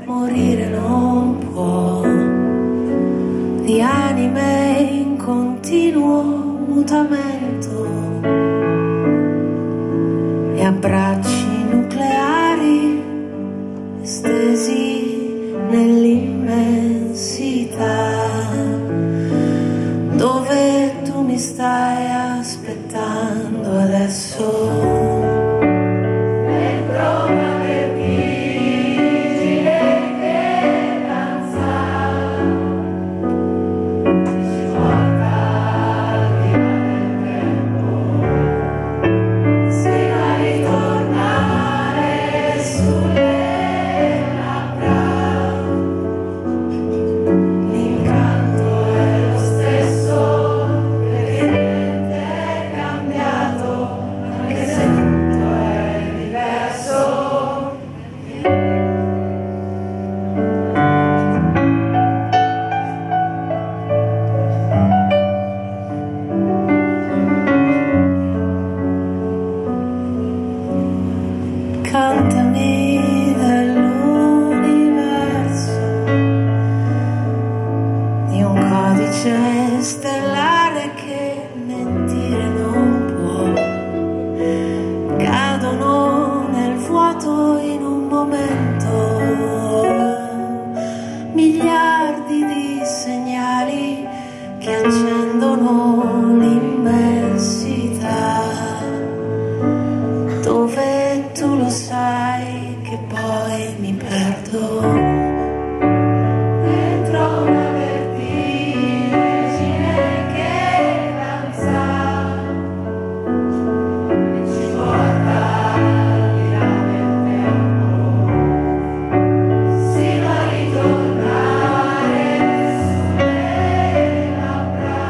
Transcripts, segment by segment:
morire non può, di anime in continuo mutamento e abbracci nucleari stesi nell'immensità, dove tu mi stai aspettando adesso. Cantami dell'universo, di un codice stellare che mentire non può. Cadono nel vuoto in un momento miliardi di segnali che accendono l'immensità, dove tu lo sai che poi mi perdo dentro una vertigine che danza e ci porta al di là del tempo, sino a ritornare sulle labbra.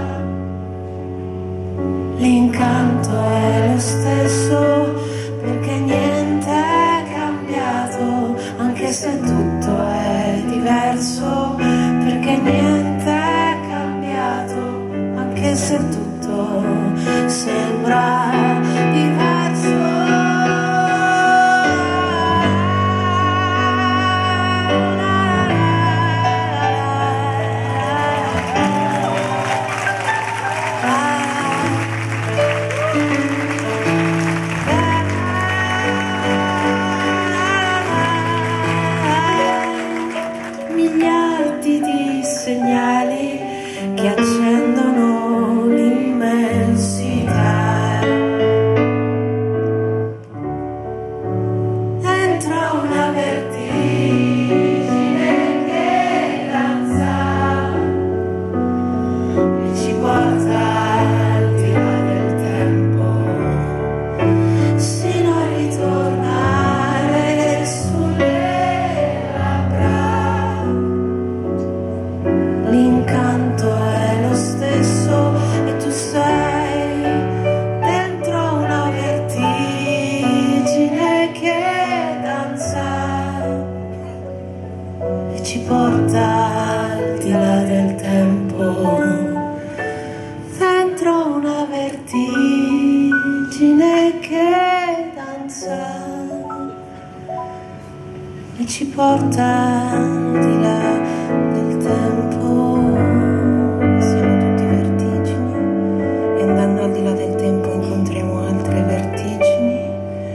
L'incanto è lo stesso, perché niente è cambiato, anche se tutto è diverso, perché niente è cambiato, anche se tutto sembra diverso. Miliardi di segnali che accendono l'immensità, dentro una vertigine che danza e ci porta al di là del tempo, sino a ritornare sulle labbra. L'incanto è lo stesso e tu sei dentro una vertigine che danza e ci porta al di là del tempo, dentro una vertigine che danza e ci porta al di là del tempo. Siamo tutti vertigini e andando al di là del tempo incontriamo altre vertigini.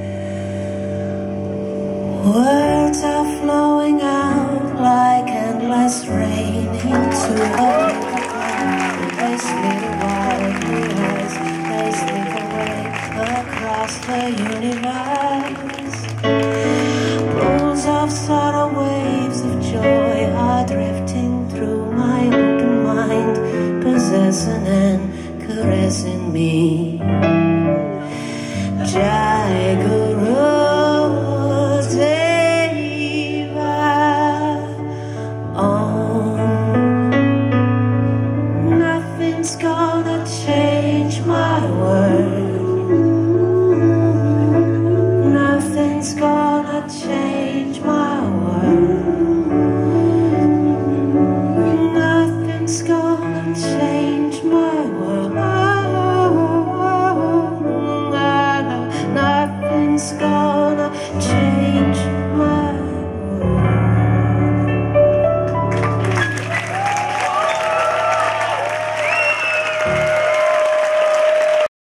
Words are flowing out like endless rain into the they slip away, they slip away across the universe. Pools of sorrow, waves of joy are drifting through my open mind, possessing and caressing me. Just